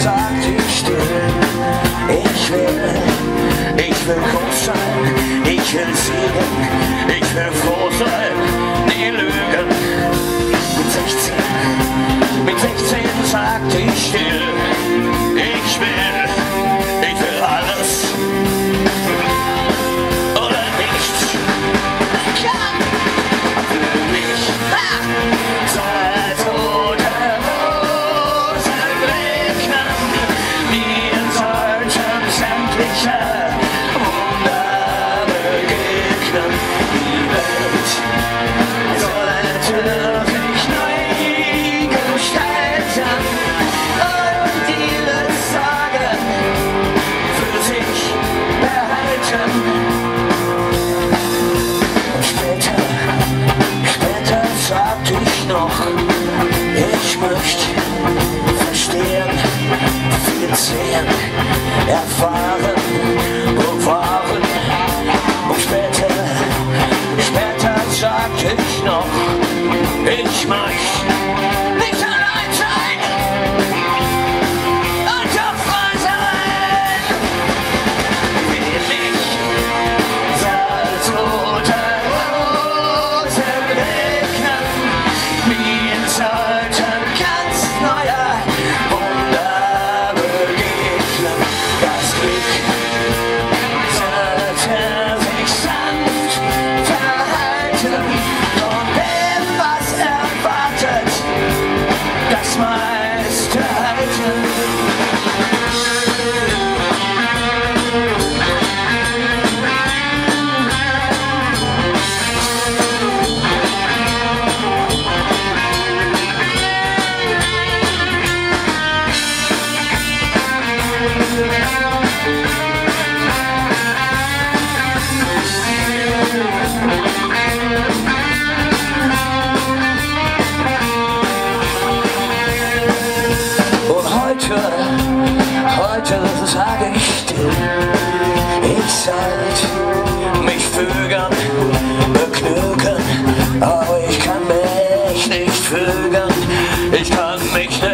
sagt ich still. Ich will groß sein, ich will siegen, ich will froh sein, nie lügen. Mit 16 sagt ich still. Ich will alles oder nichts. Für mich soll rote Rosen regnen. Mir sollten sämtliche Wunder begegnen. Die Welt sollte sich neu gestalten und ihre Sorgen für sich behalten. Und später sag ich noch, ich möchte verstehen, viel sehen, erfahren, bewahren. Und später sag ich noch, ich möchte nicht allein sein und doch frei sein. Wie mich soll rote Rosen regnen. Mir sollten ganz neue Wunder begegnen. Das Glück sollte sich sanft verhalten und dem, was erwartet, das meiste halten. Heute sage ich still, ich sollte mich fügen, begnügen, aber ich kann mich nicht fügen, ich kann mich nicht